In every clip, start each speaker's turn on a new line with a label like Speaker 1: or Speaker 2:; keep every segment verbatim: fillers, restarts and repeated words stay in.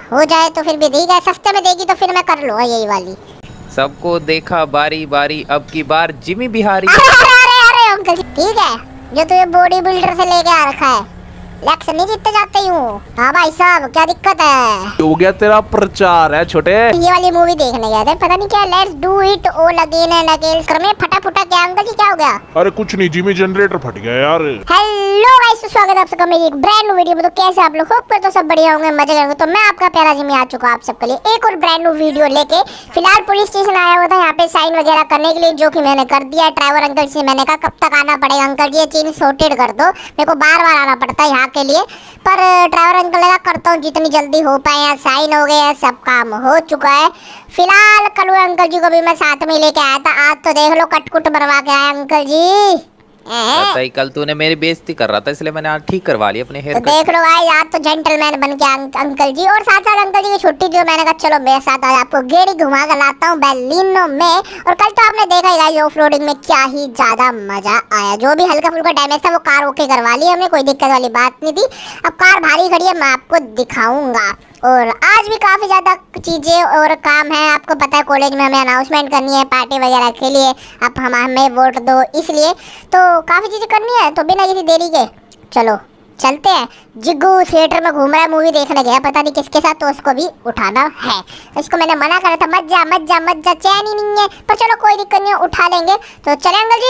Speaker 1: हो जाए तो फिर भी ठीक है, सस्ते में देगी तो फिर मैं कर लूँगा यही वाली।
Speaker 2: सबको देखा बारी बारी, अब की बार जिमी बिहारी।
Speaker 1: अरे अरे अरे अरे अंकल जी ठीक है, जो तुझे बॉडी बिल्डर से लेके आ रखा है, लक्स नहीं जीतते जाते हूँ। हाँ भाई साहब क्या दिक्कत है?
Speaker 3: हो गया तेरा प्रचार है छोटे।
Speaker 1: ये वाली मूवी देखने गए थे, पता नहीं क्या let's do it all again and again कर में फटा फटा। क्या अंकल जी क्या हो गया?
Speaker 3: अरे कुछ नहीं जिमी, जनरेटर फट गया यार।
Speaker 1: हेलो गाइस, स्वागत है आप सबका मेरी एक ब्रांड न्यू वीडियो में। तो कैसे आप लोग? होप कर तो सब बढ़िया होंगे, मजे करेंगे। तो मैं आपका प्यारा जिमी आ चुका आप सबके लिए एक और ब्रांड न्यू वीडियो लेके। फिलहाल पुलिस स्टेशन आया हुआ था यहाँ पे साइन वगैरह करने के लिए, जो कि मैंने कर दिया। ड्राइवर अंकल से मैंने कहा कब तक आना पड़ेगा अंकल जी, ये चीज सॉर्टेड कर दो, मेरे को बार बार आना पड़ता है यहाँ के लिए। पर ड्राइवर अंकल लगा करता हूँ जितनी जल्दी हो पाए। यहाँ साइन हो गए हैं, सब काम हो चुका है। फिलहाल कल अंकल जी को भी मैं साथ में लेके आया था, आज तो देख लो कटकुट बनवा के आया अंकल जी।
Speaker 2: पता ही कल तूने मेरी बेइज्जती कर रहा था, इसलिए मैंने आज ठीक करवा लिया अपने हेयर
Speaker 1: तो देख लो भाई, आज तो जेंटलमैन बन के अं, अंकल जी। और साथ साथ अंकल जी की छुट्टी जो मैंने कहा चलो मेरे साथ आज आपको गेड़ी घुमा कर लाता हूँ बेलिनो में। और कल तो आपने देखा ही गाइस ऑफ रोडिंग में क्या ही ज्यादा मजा आया। जो भी हल्का फुल्का डैमेज था वो कार ओके करवा ली हमने, कोई दिक्कत वाली बात नहीं थी। अब कार भारी खड़ी है, मैं आपको दिखाऊंगा। और आज भी काफ़ी ज़्यादा चीज़ें और काम है, आपको पता है कॉलेज में हमें अनाउंसमेंट करनी है पार्टी वगैरह के लिए, आप हम हमें वोट दो इसलिए, तो काफ़ी चीज़ें करनी है। तो बिना किसी देरी के चलो चलते हैं। जिग्गू थिएटर में घूम रहा है, मूवी देखने गया पता नहीं किसके साथ, तो उसको भी उठाना है। इसको मैंने मना करा था मत जा मत जा मत जा, चैन ही नहीं है, पर चलो कोई दिक्कत नहीं है, उठा लेंगे। तो चले अंकल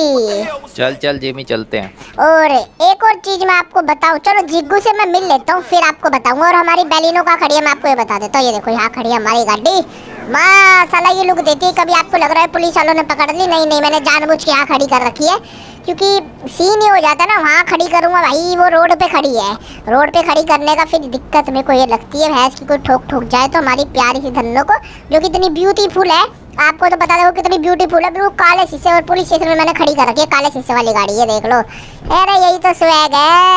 Speaker 1: जी,
Speaker 2: चल चल जिमी चलते हैं।
Speaker 1: और एक और चीज मैं आपको बताऊं, चलो जिग्गू से मैं मिल लेता हूँ फिर आपको बताऊंगा। और हमारी बेलिनो का खड़ी है, मैं आपको ये बता देता हूँ। ये देखो यहाँ खड़ी है हमारी गाड़ी, माशाल्लाह ये लुक देती है। कभी आपको लग रहा है पुलिस वालों ने पकड़ ली, नहीं नहीं, मैंने जानबूझ के यहाँ खड़ी कर रखी है, क्योंकि सीन ही हो जाता है ना, वहाँ खड़ी करूँगा भाई, वो रोड पे खड़ी है। रोड पे खड़ी करने का फिर दिक्कत मेरे को ये लगती है, भैंस की कोई ठोक ठोक जाए तो हमारी प्यारी सी धन्नो को, जो कि इतनी ब्यूटीफुल है, आपको तो पता है वो कितनी ब्यूटीफुल है, बिल्कुल काले शीशे। और पुलिस स्टेशन में मैंने खड़ी कर रखी है काले शीशे वाली गाड़ी, ये देख लो। अरे यही तो स्वैग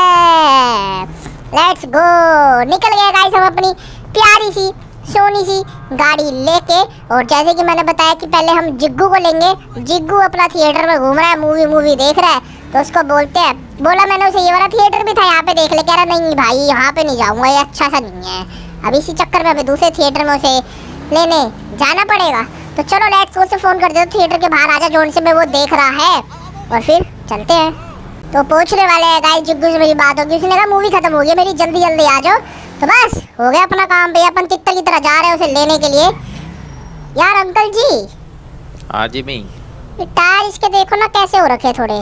Speaker 1: है, लेट्स गो। निकल गए गाइस हम अपनी प्यारी सी सोनी सी गाड़ी लेके। और जैसे कि मैंने बताया कि पहले हम जिग्गू को लेंगे। जिग्गू अपना थिएटर में घूम रहा है, मूवी मूवी देख रहा है, तो उसको बोलते हैं, बोला मैंने उसे ये वाला थिएटर भी था यहाँ पे देख ले, कह रहा नहीं भाई यहाँ पे नहीं जाऊँगा, ये अच्छा सा नहीं है। अब इसी चक्कर में अभी दूसरे थिएटर में उसे लेने जाना पड़ेगा। तो चलो लेट्स गो से फ़ोन कर दो, थिएटर के बाहर आजा जोन से में वो देख रहा है, और फिर चलते हैं। तो पहुँचने वाले हैं गाइस, जिग्गू से मेरी बात होगी, उसने कहा मूवी खत्म हो गई मेरी, जल्दी जल्दी आ जाओ। तो बस हो गया अपना काम भैया, अपन तितर की तरह जा रहे हैं उसे लेने के लिए। यार अंकल जी,
Speaker 2: हाँ जिमी,
Speaker 1: टायर इसके देखो ना कैसे हो रखे, थोड़े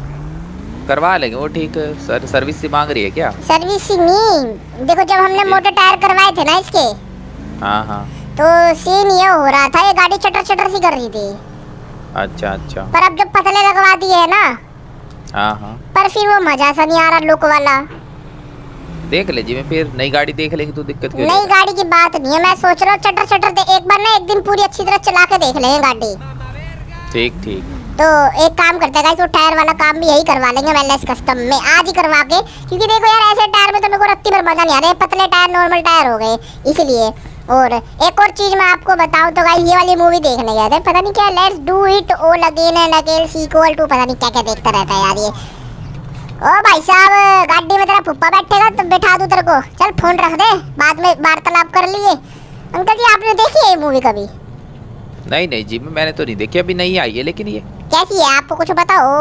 Speaker 2: करवा लेंगे वो ठीक। सर सर्विस से मांग रही है क्या?
Speaker 1: सर्विस नहीं, देखो जब हमने मोटे टायर करवाए थे ना इसके,
Speaker 2: हाँ हाँ,
Speaker 1: तो सीन ये हो रहा था, ये गाड़ी चटर चटर सी कर रही थी।
Speaker 2: अच्छा अच्छा,
Speaker 1: पर अब जब पतले लगवा दिए है ना,
Speaker 2: हाँ हाँ,
Speaker 1: पर फिर वो मजा सा नहीं आ रहा लुक वाला।
Speaker 2: देख ले जिमी, फिर नई गाड़ी देख लेंगे तो दिक्कत क्यों?
Speaker 1: नई गाड़ी की बात नहीं है, मैं सोच रहा हूँ चटर चटर दे, एक बार ना एक दिन पूरी अच्छी तरह चला के देख लेंगे गाड़ी।
Speaker 2: ठीक ठीक,
Speaker 1: तो एक काम करते हैं गाइस, वो टायर वाला काम भी यही करवा लेंगे वेलनेस कस्टम में आज ही करवा के, क्योंकि देखो यार ऐसे टायर में तो मेरे को रत्ती भर मजा नहीं आ रहा है, पतले टायर नॉर्मल टायर हो गए इसलिए। और एक और चीज मैं आपको बताऊं तो गाइस, ये वाली मूवी देखने गए थे, पता नहीं क्या let's do it all again and again sequel two, पता नहीं क्या क्या देखता रहता है यार ये। ओ भाई साहब, गाड़ी में तेरा पुप्पा बैठेगा तो बैठा दूं तेरे को, चल फोन रख दे, बाद में वार्तालाप कर लिए। अंकल जी आपने देखी है ये मूवी कभी?
Speaker 2: नहीं नहीं जी, मैंने तो नहीं देखी, अभी नहीं आई है, लेकिन ये
Speaker 1: कैसी है आपको कुछ पता हो?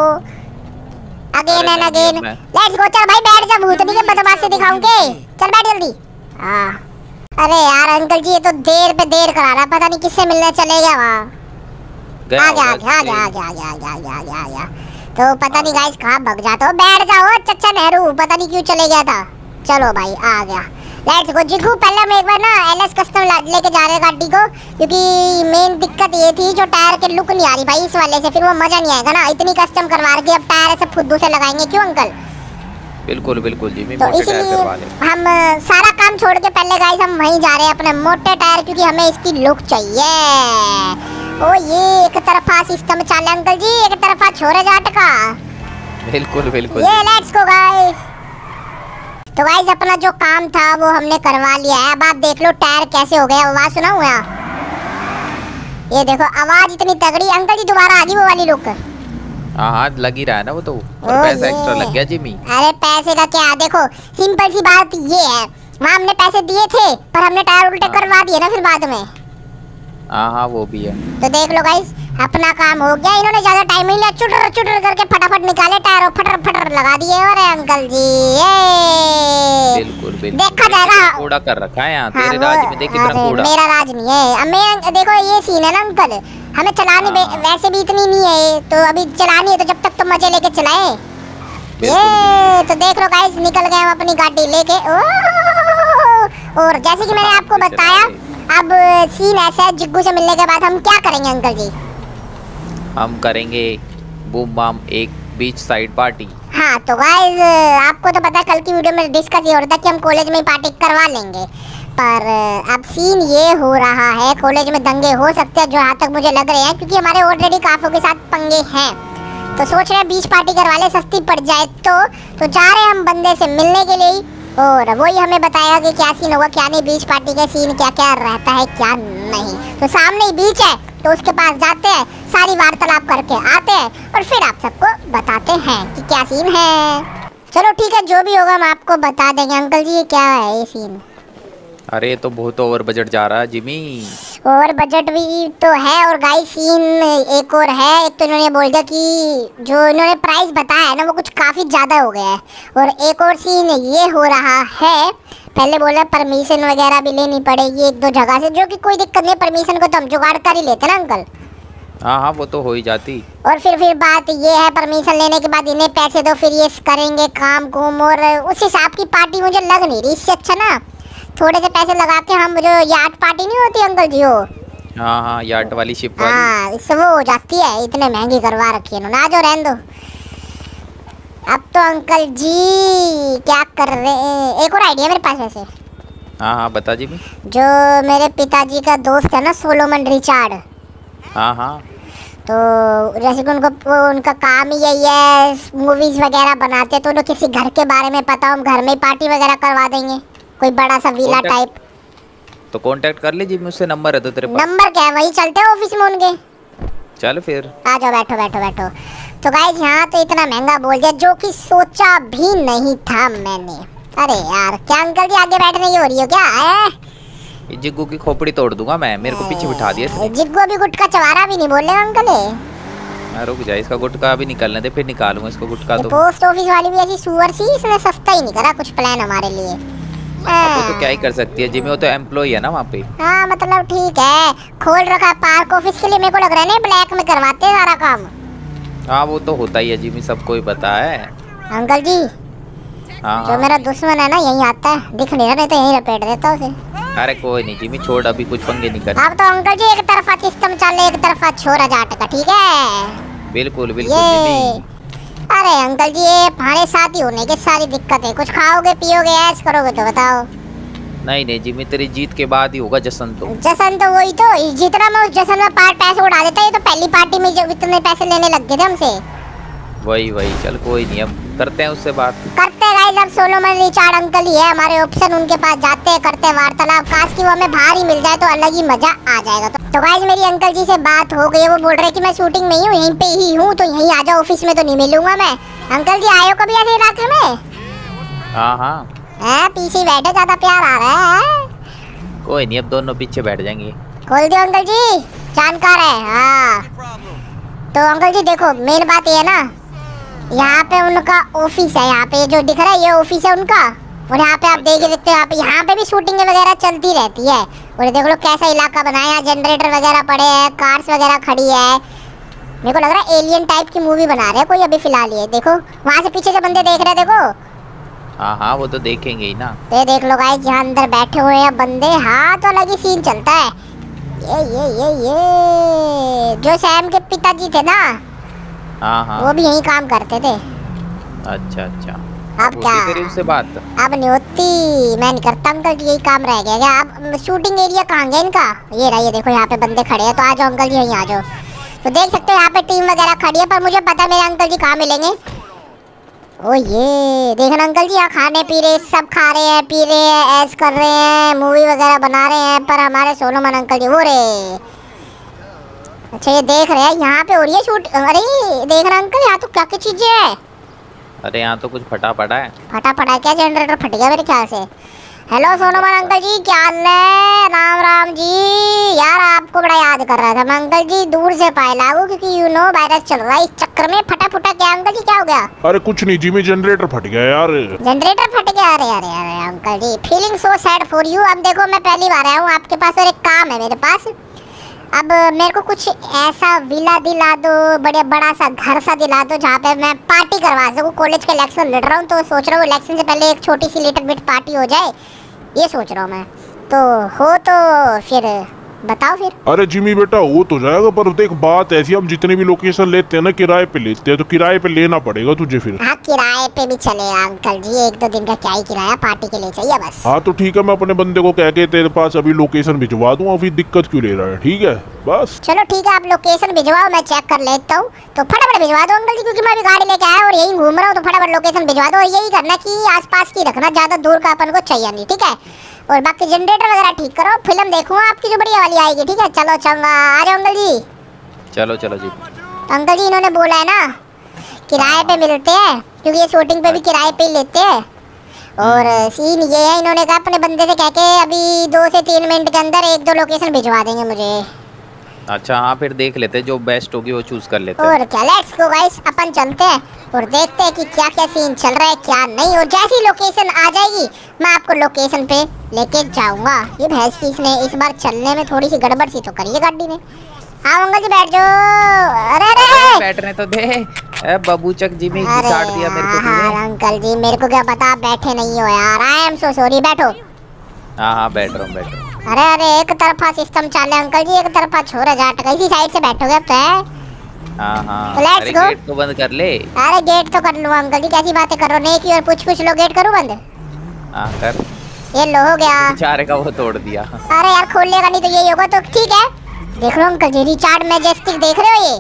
Speaker 1: Again and again, let's go. चल भाई बैठ जा, भूतनी के बदमाशी दिखाऊंगे, चल बैठ जल्दी। हाँ अरे यार अंकल जी ये तो देर पे देर करा रहा, पता नहीं किससे मिलने चले गया वहाँ। आ गया आ गया आ गया आ गया आ गया आ गया आ गया आ गया। तो पता नहीं गाइस कहाँ भग जाता हो, बैठ जाओ चच्चा नेहरू, पता नहीं क्यों चले गया था। चलो भाई आ गया, लेट्स गो। जिग्गू पहले हम एक बार ना एलएस कस्टम लेके जा रहे हैं गाड़ी को, क्योंकि मेन दिक्कत ये थी जो टायर के लुक नहीं आ रही भाई इस वाले से, फिर वो मजा नहीं आएगा ना, इतनी कस्टम करवा के अब टायर ऐसे फुद्दू से लगाएंगे, क्यों अंकल?
Speaker 2: बिल्कुल बिल्कुल जी, मैं
Speaker 1: तो
Speaker 2: मोटे टायर
Speaker 1: इसलिए
Speaker 2: करवा ले।
Speaker 1: हम सारा काम छोड़ के पहले गाइस हम वहीं जा रहे हैं अपने मोटे टायर, क्योंकि हमें इसकी लुक चाहिए। ओ ये एक तरफा सिस्टम चाले अंकल जी, एक तरफा छोरे जाट का।
Speaker 2: बिल्कुल बिल्कुल,
Speaker 1: ये लेट्स गो गाइस। तो गाइस अपना जो काम था वो हमने करवा लिया है, अब आप देख लो टायर कैसे हो गया। आवाज सुना हुआ, ये देखो आवाज इतनी तगड़ी। अंकल जी दोबारा आ गई वो वाली लुक।
Speaker 2: हाँ हाँ लग ही रहा है ना वो तो, और पैसा एक्स्ट्रा लग गया जिमी।
Speaker 1: अरे पैसे का क्या, देखो सिंपल सी बात ये है वहाँ हमने पैसे दिए थे पर हमने टायर उल्टे करवा दिए ना फिर बाद में।
Speaker 2: हाँ हाँ वो भी है।
Speaker 1: तो देख लो गाइस, अपना काम हो गया। इन्होंने ज्यादा टाइम नहीं लिया, चुटर चुटर करके फटाफट निकाले टायर और फटर फटर लगा दिए। और अंकल जी ये
Speaker 2: बिल्कुल बिल्कुल
Speaker 1: देखा जाएगा।
Speaker 2: कूड़ा कर रखा है यहाँ।
Speaker 1: हाँ,
Speaker 2: तेरे
Speaker 1: वो-
Speaker 2: राज में देख कितना
Speaker 1: अरे,
Speaker 2: कूड़ा।
Speaker 1: मेरा राज नहीं है। अब मैं देखो ये सीन है ना अंकल, हमें चलानी बे-
Speaker 2: हाँ।
Speaker 1: वैसे भी इतनी नहीं है, तो अभी चलानी है तो जब तक तो मजे लेके चलाए।
Speaker 2: बिल्कुल,
Speaker 1: ये तो देख लो गाइस, निकल गए हम अपनी गाड़ी लेके। ओह! और जैसे कि मैंने आपको
Speaker 2: चला
Speaker 1: बताया,
Speaker 2: गए।
Speaker 1: अब सीन ऐसा है, जिग्गू से मिलने के बाद हम क्या करेंगे अंकल जी?
Speaker 2: हम करेंगे बूम बाम एक बीच साइड पार्टी।
Speaker 1: हाँ तो गाइस, आपको तो पता है कल की वीडियो में डिस्कस ये हो रहा था कि हम कॉलेज में ही पार्टी करवा लेंगे, पर अब सीन ये हो रहा है कॉलेज में दंगे हो सकते हैं जो यहाँ तक मुझे लग रहे हैं, क्योंकि हमारे ऑलरेडी काफों के साथ पंगे हैं। तो सोच रहे हैं बीच पार्टी करवा ले, सस्ती पड़ जाए तो तो जा रहे हैं हम बंदे से मिलने के लिए, और वही हमें बताएगा कि क्या सीन होगा क्या नहीं, बीच पार्टी का सीन क्या क्या रहता है क्या नहीं। तो सामने ही बीच है तो उसके पास जाते हैं, सारी वार्तालाप करके आते हैं और फिर आप सबको बताते हैं कि क्या सीन है। चलो ठीक है, जो भी होगा हम आपको बता देंगे। अंकल जी ये क्या है ये सीन?
Speaker 2: अरे ये तो बहुत ओवर बजट जा रहा है जिमी।
Speaker 1: और बजट भी तो है, और गाइस सीन एक और है। एक तो इन्होंने बोल दिया कि जो इन्होंने प्राइस बताया है ना वो कुछ काफ़ी ज़्यादा हो गया है, और एक और सीन ये हो रहा है, पहले बोला परमिशन वगैरह भी लेनी पड़ेगी एक दो जगह से, जो कि कोई दिक्कत नहीं, परमिशन को तो हम जुगाड़ कर ही लेते ना अंकल।
Speaker 2: हाँ हाँ वो तो हो ही जाती।
Speaker 1: और फिर फिर बात ये है, परमिशन लेने के बाद इन्हें पैसे दो, फिर ये करेंगे काम कुम, और उस हिसाब की पार्टी मुझे लग नहीं रही। इससे अच्छा ना थोड़े से पैसे लगा के हम जो याट पार्टी नहीं होती अंकल जी हो,
Speaker 2: हाँ हाँ यार्ड वाली शिप वाली।
Speaker 1: हाँ इससे वो हो जाती है। इतने महंगी करवा रखी है इन्होंने, आ जाओ रहने दो। अब तो अंकल जी क्या कर रहे हैं, एक और आइडिया मेरे पास वैसे।
Speaker 2: हाँ हाँ बता जिमी।
Speaker 1: जो मेरे पिताजी का दोस्त है ना सोलोमन रिचार्ड,
Speaker 2: हाँ हाँ
Speaker 1: तो जैसे कि उनको वो उनका काम ही यही है, मूवीज वगैरह बनाते हैं, तो उन्हें किसी घर के बारे में पता, हम घर में पार्टी वगैरह करवा देंगे, कोई बड़ा सा विला टाइप।
Speaker 2: तो कांटेक्ट कर ले जिमी, उससे नंबर है तो तेरे पास।
Speaker 1: नंबर क्या है, वही चलते हैं ऑफिस में उनके।
Speaker 2: चल फिर
Speaker 1: आ जाओ, बैठो बैठो बैठो। तो गाइस यहाँ तो इतना महंगा बोल दिया जो कि सोचा भी नहीं था मैंने। अरे यार क्या अंकल जी आगे बैठने की हो रही हो क्या है?
Speaker 2: ये जिग्गू की खोपड़ी तोड़ दूंगा मैं, मेरे को पीछे बिठा दिया इसने।
Speaker 1: जिग्गू अभी गुटका चवारा भी नहीं बोल रहे अंकल है।
Speaker 2: मैं रुक जा, इसका गुटका अभी निकलने दे, फिर निकालूंगा इसको गुटका। तो
Speaker 1: पोस्ट ऑफिस वाली भी ऐसी सुअर सी, इसने सस्ता ही नहीं करा कुछ प्लान हमारे लिए।
Speaker 2: वो तो क्या ही कर सकती है जिमी, वो तो एम्प्लॉय है ना वहाँ पे।
Speaker 1: हाँ मतलब ठीक है, खोल रखा पार्क ऑफिस के लिए, मेरे को लग रहा है ना ब्लैक में करवाते हैं सारा काम।
Speaker 2: हाँ वो तो होता ही है जिमी, सबको ही पता है।
Speaker 1: अंकल जी
Speaker 2: हाँ
Speaker 1: जो मेरा दुश्मन है ना यही आता है, दिख नहीं रहा, नहीं तो यही लपेट देता उसे।
Speaker 2: अरे कोई नहीं जिमी, छोड़ अभी कुछ पंगे नहीं कर।
Speaker 1: अब तो अंकल जी एक तरफा सिस्टम चल, एक तरफा छोरा जाट का, ठीक है?
Speaker 2: बिल्कुल बिल्कुल
Speaker 1: ये
Speaker 2: जिमी।
Speaker 1: अरे अंकल जी ये हमारे साथ ही होने की सारी दिक्कत है, कुछ खाओगे पियोगे ऐश करोगे तो बताओ।
Speaker 2: नहीं नहीं जिमी, तेरी जीत के बाद ही होगा जश्न। तो
Speaker 1: जश्न तो वही तो, जितना मैं उस जश्न में पार्ट पैसे उड़ा देता, ये तो पहली पार्टी में जो इतने पैसे लेने लग गए थे हमसे।
Speaker 2: वही वही, चल कोई नहीं, अब करते हैं उससे बात।
Speaker 1: करते हैं गाइस, अब सोलोमन रिचार्ड अंकल ही है हमारे ऑप्शन, उनके पास जाते हैं, करते हैं वार्तालाप। काश कि वो हमें बाहर ही मिल जाए तो अलग ही मजा आ जाएगा। तो, तो गाइस मेरी अंकल जी से बात हो गई है, वो बोल रहे कि मैं शूटिंग में ही हूँ, यहीं पे ही हूँ, तो यहीं आ जाओ, ऑफिस में तो नहीं मिलूंगा मैं। अंकल जी आए हो कभी ऐसे इलाके में?
Speaker 2: हाँ हाँ
Speaker 1: है पीछे बैठे, ज्यादा प्यार आ रहा है।
Speaker 2: कोई नहीं, अब दोनों पीछे बैठ जाएंगे।
Speaker 1: खोल दियो अंकल जी, जानकार है। हाँ तो अंकल जी देखो मेन बात ये है ना, यहाँ पे उनका ऑफिस है, यहाँ पे जो दिख रहा है ये ऑफिस है उनका, और यहाँ पे आप देख सकते हो, यहाँ पे यहाँ पे भी शूटिंग वगैरह चलती रहती है। और देख लो कैसा इलाका बनाया है, जनरेटर वगैरह पड़े हैं, कार्स वगैरह खड़ी है। मेरे को लग रहा है एलियन टाइप की मूवी बना रहे हैं कोई अभी फिलहाल। ये देखो वहाँ से पीछे से बंदे देख रहे हैं, देखो।
Speaker 2: हाँ हाँ वो तो देखेंगे ही ना।
Speaker 1: ये देख लो गाइस यहाँ अंदर बैठे हुए हैं बंदे, हाँ तो अलग ही सीन चलता है। ये ये ये ये जो सैम के पिताजी थे ना,
Speaker 2: हाँ हाँ
Speaker 1: वो भी यही काम करते थे।
Speaker 2: अच्छा अच्छा,
Speaker 1: अब क्या
Speaker 2: तेरी उससे बात?
Speaker 1: अब नहीं होती, मैं नहीं करता अंकल जी, यही काम रह गया क्या? अब शूटिंग एरिया कहाँ गया इनका? ये रहा, ये देखो यहाँ पे बंदे खड़े हैं, तो आ जाओ अंकल जी यहीं आ जाओ। तो देख सकते हो यहाँ पे टीम वगैरह खड़ी है, पर मुझे पता है मेरे अंकल जी कहाँ मिलेंगे। ओ ये देखना अंकल जी यहाँ खाने पी रहे, सब खा रहे हैं, पी रहे हैं, ऐश कर रहे हैं, मूवी वगैरह बना रहे हैं, पर हमारे सोलोमन अंकल जी वो रे। अच्छा ये देख रहे हैं यहाँ पे हो रही है शूट। अरे देखना अंकल यहाँ तो क्या क्या चीजें है।
Speaker 2: अरे यहाँ तो कुछ फटा पड़ा है।
Speaker 1: फटा पड़ा क्या? जनरेटर फट गया मेरे ख्याल से। हेलो सोनोमन अंकल जी, क्या हाल है? राम राम जी। यार आपको बड़ा याद कर रहा था मैं अंकल जी, दूर से पाए लागू क्योंकि यू नो वायरस चल रहा है, इस चक्कर में फटा फुटा। क्या अंकल जी क्या हो गया?
Speaker 3: अरे कुछ नहीं जिमी, जनरेटर फट गया यार।
Speaker 1: जनरेटर फट गया? अरे अरे अरे uncle ji, feeling so sad for you. अब देखो मैं पहली बार आया हूँ आपके पास और एक काम है मेरे पास। अब मेरे को कुछ ऐसा विला दिला दो, बड़े बड़ा सा घर सा दिला दो जहाँ पे मैं पार्टी करवा सकूँ। कॉलेज के इलेक्शन लड़ रहा हूँ तो सोच रहा हूँ इलेक्शन से पहले एक छोटी सी लिटिल बिट पार्टी हो जाए, ये सोच रहा हूँ मैं। तो हो तो फिर बताओ फिर।
Speaker 3: अरे जिमी बेटा हो तो जाएगा, पर देख बात ऐसी, हम जितने भी लोकेशन लेते हैं ना किराए पे लेते हैं, तो किराए पे लेना पड़ेगा तुझे फिर।
Speaker 1: हाँ किराए पे भी चलेगा अंकल जी, एक दो दिन का क्या ही किराया, पार्टी के लिए चाहिए बस।
Speaker 3: हाँ तो ठीक है, मैं अपने बंदे को कह के तेरे पास अभी लोकेशन भिजवा दूँ, अभी दिक्कत क्यों ले रहा है? ठीक है बस।
Speaker 1: चलो ठीक है, आप लोकेशन भिजवाओ, मैं चेक कर लेता हूँ। तो फटाफट भिजवा दो अंकल जी, क्योंकि मैं अभी गाड़ी लेके आया और यही घूम रहा हूँ, तो फटाफट लोकेशन भिजवा दो। और यही करना कि आसपास की रखना, ज्यादा दूर का अपन को चाहिए नहीं, ठीक है? और बाकी जनरेटर वगैरह ठीक करो, फिल्म देखूँ आपकी जो बढ़िया वाली आएगी, ठीक है? चलो चंगा, आ जाओ अंकल जी।
Speaker 2: चलो चलो जी।
Speaker 1: अंकल जी इन्होंने बोला है ना किराए पे मिलते हैं, क्योंकि ये शूटिंग पे भी किराए पे ही लेते हैं। और सीन ये है, इन्होंने कहा अपने बंदे से कह के अभी दो से तीन मिनट के अंदर एक दो लोकेशन भिजवा देंगे मुझे।
Speaker 2: अच्छा हाँ, फिर देख लेते हैं, जो बेस्ट होगी वो चूज कर लेते हैं।
Speaker 1: और क्या, लेट्स गो गाइस, अपन चलते हैं और देखते हैं कि क्या क्या सीन चल रहा है क्या नहीं। और जैसी लोकेशन आ जाएगी मैं आपको लोकेशन पे लेके जाऊंगा। ये भैंस की इसने इस बार चलने में थोड़ी सी गड़बड़ सी तो करी है गाड़ी ने। हाँ अंकल जी बैठ जाओ। अरे अरे
Speaker 2: बैठने तो दे। ए बबूचक जी में घिसाड़ दिया मेरे को
Speaker 1: तूने। हाँ अंकल जी मेरे को क्या पता, बैठे नहीं हो यार। आई एम सो सॉरी, बैठो।
Speaker 2: हाँ हाँ बैठ रहा हूँ बैठ रहा हूँ।
Speaker 1: अरे अरे एक तरफा सिस्टम चल रहा है अंकल जी, एक तरफा छोरा जाट का, इसी साइड से बैठोगे अब तो है।
Speaker 2: हाँ हाँ
Speaker 1: तो let's
Speaker 2: अरे
Speaker 1: go।
Speaker 2: गेट तो बंद कर ले।
Speaker 1: अरे गेट तो कर लूँ अंकल जी, कैसी बातें कर रहे हो? नहीं की और पूछ पूछ लो, गेट करूँ बंद?
Speaker 2: हाँ कर।
Speaker 1: ये लो हो गया।
Speaker 2: बेचारे का वो तोड़ दिया।
Speaker 1: अरे यार खोल लेगा नहीं तो यही होगा, तो ठीक है। देख लो अंकल जी, रिचार्ड मैजेस्टिक देख रहे हो ये?